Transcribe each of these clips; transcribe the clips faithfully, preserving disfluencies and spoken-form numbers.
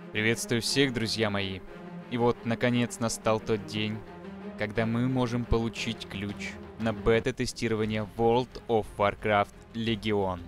Приветствую всех, друзья мои. И вот, наконец, настал тот день, когда мы можем получить ключ на бета-тестирование World of Warcraft Legion.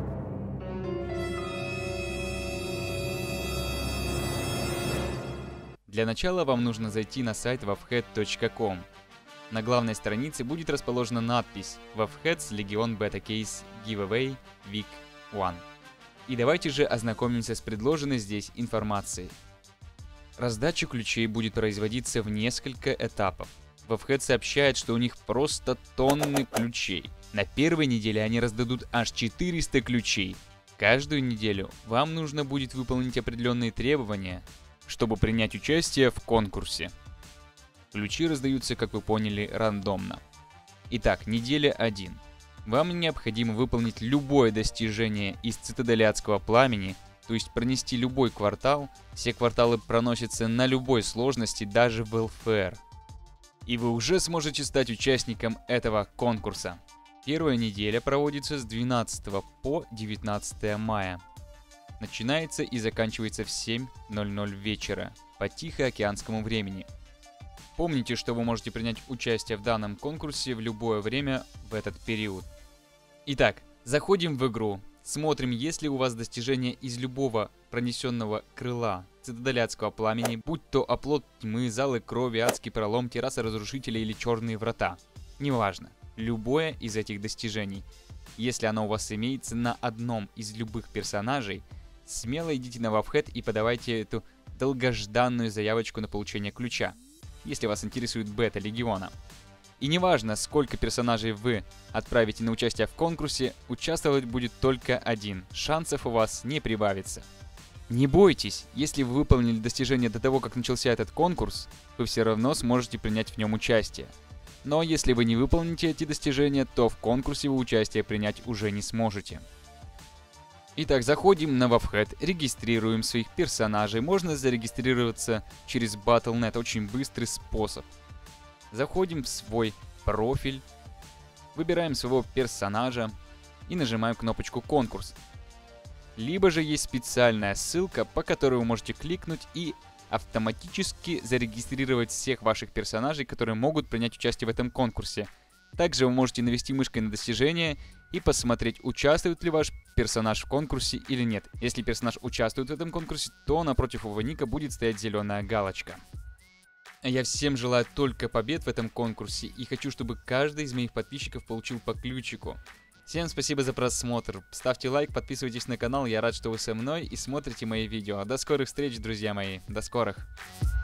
Для начала вам нужно зайти на сайт wavhead точка ком. На главной странице будет расположена надпись Wavhead's Legion Beta Case Giveaway Week один. И давайте же ознакомимся с предложенной здесь информацией. Раздача ключей будет производиться в несколько этапов. Wavhead сообщает, что у них просто тонны ключей. На первой неделе они раздадут аж четыреста ключей. Каждую неделю вам нужно будет выполнить определенные требования, чтобы принять участие в конкурсе. Ключи раздаются, как вы поняли, рандомно. Итак, неделя один. Вам необходимо выполнить любое достижение из Цитадели Адского Пламени, то есть пронести любой квартал. Все кварталы проносятся на любой сложности, даже в эл эф эр. И вы уже сможете стать участником этого конкурса. Первая неделя проводится с двенадцатого по девятнадцатое мая. Начинается и заканчивается в семь ноль ноль вечера по Тихоокеанскому времени. Помните, что вы можете принять участие в данном конкурсе в любое время в этот период. Итак, заходим в игру, смотрим, есть ли у вас достижения из любого пронесенного крыла Цитадели Адского Пламени, будь то оплот тьмы, залы крови, адский пролом, терраса разрушителя или черные врата. Неважно, любое из этих достижений. Если оно у вас имеется на одном из любых персонажей, смело идите на Wavhead и подавайте эту долгожданную заявочку на получение ключа, если вас интересует бета Легиона. И неважно, сколько персонажей вы отправите на участие в конкурсе, участвовать будет только один, шансов у вас не прибавится. Не бойтесь, если вы выполнили достижение до того, как начался этот конкурс, вы все равно сможете принять в нем участие. Но если вы не выполните эти достижения, то в конкурсе вы участие принять уже не сможете. Итак, заходим на Wavhead, регистрируем своих персонажей. Можно зарегистрироваться через батл точка нет, очень быстрый способ. Заходим в свой профиль, выбираем своего персонажа и нажимаем кнопочку «Конкурс». Либо же есть специальная ссылка, по которой вы можете кликнуть и автоматически зарегистрировать всех ваших персонажей, которые могут принять участие в этом конкурсе. Также вы можете навести мышкой на достижение и посмотреть, участвует ли ваш персонаж в конкурсе или нет. Если персонаж участвует в этом конкурсе, то напротив его ника будет стоять зеленая галочка. Я всем желаю только побед в этом конкурсе и хочу, чтобы каждый из моих подписчиков получил по ключику. Всем спасибо за просмотр, ставьте лайк, подписывайтесь на канал, я рад, что вы со мной и смотрите мои видео. До скорых встреч, друзья мои, до скорых!